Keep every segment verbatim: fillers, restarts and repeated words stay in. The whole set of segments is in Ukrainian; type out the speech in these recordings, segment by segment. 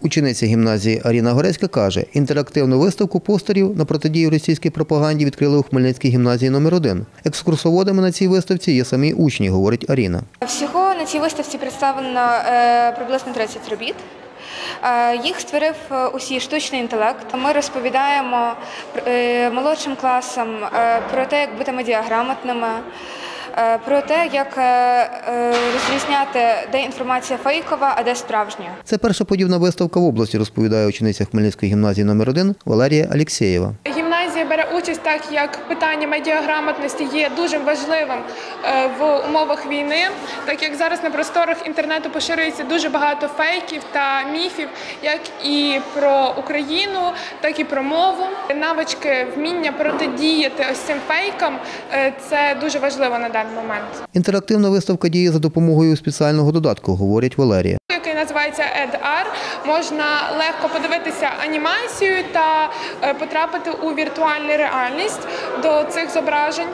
Учениця гімназії Аріна Горецька каже, інтерактивну виставку постерів на протидію російській пропаганді відкрили у Хмельницькій гімназії номер один. Екскурсоводами на цій виставці є самі учні, говорить Аріна. Всього на цій виставці представлено е, приблизно тридцять робіт. Е, їх створив усі штучний інтелект. Ми розповідаємо е, молодшим класам е, про те, як бути медіаграмотними, е, про те, як е, розрізняти, де інформація фейкова, а де справжня. Це перша подібна виставка в області, розповідає учениця Хмельницької гімназії номер один Валерія Алєксєєва. Гімназія бере участь так, як питання медіаграмотності є дуже важливим в умовах війни, так як зараз на просторах інтернету поширюється дуже багато фейків та міфів, як і про Україну, так і про мову. Навички, вміння протидіяти ось цим фейкам – це дуже важливо на даний момент. Інтерактивна виставка діє за допомогою спеціального додатку, говорить Валерія. Який називається ЕД-Ар, можна легко подивитися анімацію та потрапити у віртуальну реальність до цих зображень.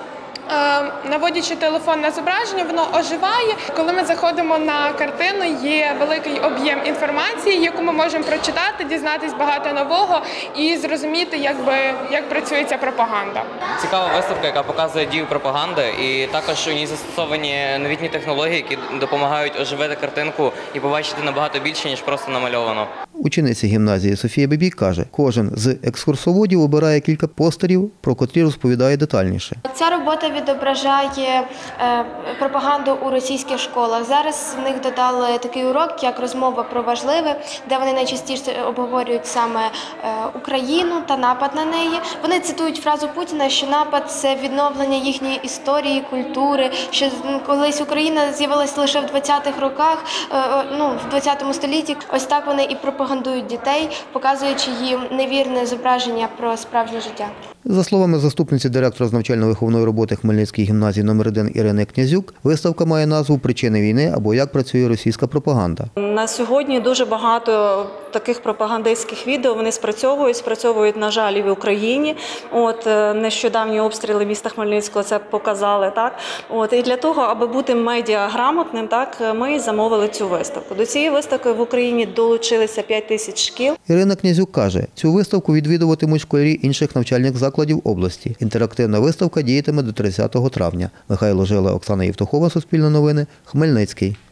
Наводячи телефон на зображення, воно оживає. Коли ми заходимо на картину, є великий об'єм інформації, яку ми можемо прочитати, дізнатись багато нового і зрозуміти, як, би, як працює ця пропаганда. Цікава виставка, яка показує дію пропаганди, і також у ній застосовані новітні технології, які допомагають оживити картинку і побачити набагато більше, ніж просто намальовано. Учениця гімназії Софія Бібік каже, кожен з екскурсоводів обирає кілька постерів, про котрі розповідає детальніше. Ця робота відображає е, пропаганду у російських школах. Зараз в них додали такий урок, як розмова про важливе, де вони найчастіше обговорюють саме е, Україну та напад на неї. Вони цитують фразу Путіна, що напад – це відновлення їхньої історії, культури, що колись Україна з'явилася лише в двадцятих роках, е, ну, в двадцятому столітті. Ось так вони і пропагандують дітей, показуючи їм невірне зображення про справжнє життя. За словами заступниці директора з навчально-виховної роботи Хмельницької гімназії номер один Ірини Князюк, виставка має назву «Причини війни» або «Як працює російська пропаганда». На сьогодні дуже багато таких пропагандистських відео, вони спрацьовують, спрацьовують, на жаль, і в Україні. От, нещодавні обстріли міста Хмельницького це показали. Так? От, і для того, аби бути медіаграмотним, так, ми замовили цю виставку. До цієї виставки в Україні долучилися п'ять тисяч шкіл. Ірина Князюк каже, цю виставку відвідуватимуть школярі інших навчальних закладів області. Інтерактивна виставка діятиме до тридцятого травня. Михайло Жила, Оксана Євтухова, Суспільне новини, Хмельницький.